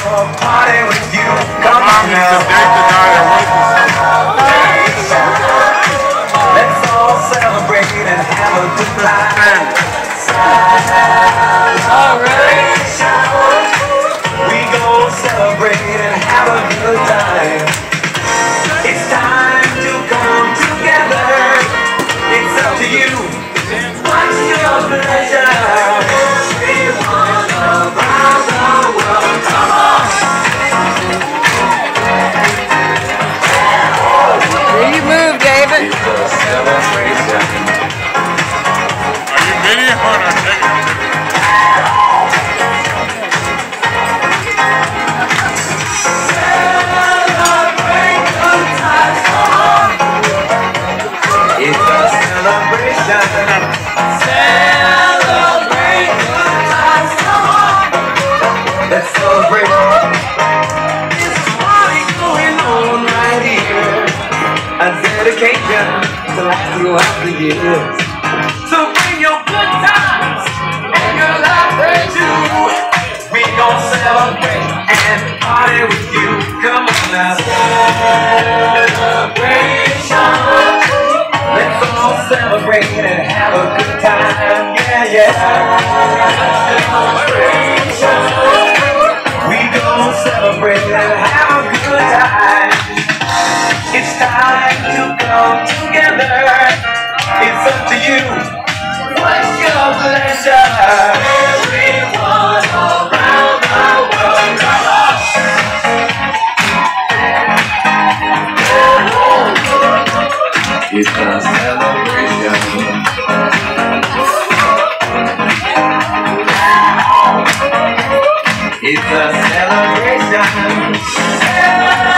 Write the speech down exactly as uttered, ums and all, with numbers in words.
party with you. Come on now. Let's all celebrate and have a good time. Celebration. We go celebrate and have a good time. It's time to come together. It's up to you. What's your pleasure? Everyone around the world, come on. There you move, David. It's a celebration. Are you video or taking? Celebrate good times, come on. It's a celebration. Celebrate good times, come on. Let's celebrate. There's a party going on right here. A dedication to last throughout the years. So bring your good times and your laughter too. We gon' celebrate and party with you. Come on now. Celebration. Let's all celebrate and have a good time. Yeah, yeah. Celebration. We gon' celebrate and have a good time. It's time to come together. It's up to you. What's your pleasure? Everyone around the world, come on. It's a celebration. It's a celebration.